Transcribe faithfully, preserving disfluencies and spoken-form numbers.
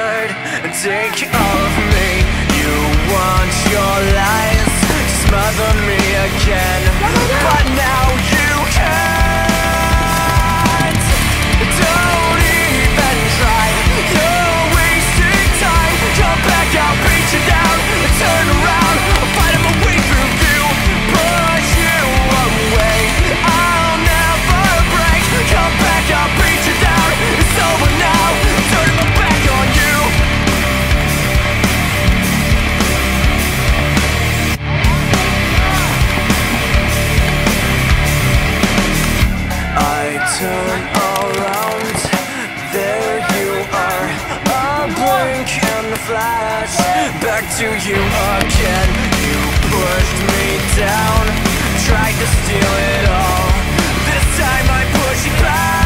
should take of me. You want your lies to smother me again, but now you can't. Don't even try, you're wasting time. Come back, I'll beat you down. Turn around, I'll fight my way through you, push you away. I'll never break. Come back, I'll beat you down. It's over now, I'm turning my back on you. I turn around, there you are, a blink and a flash, back to you again. You pushed me down, tried to steal it all. This time I'm pushing back.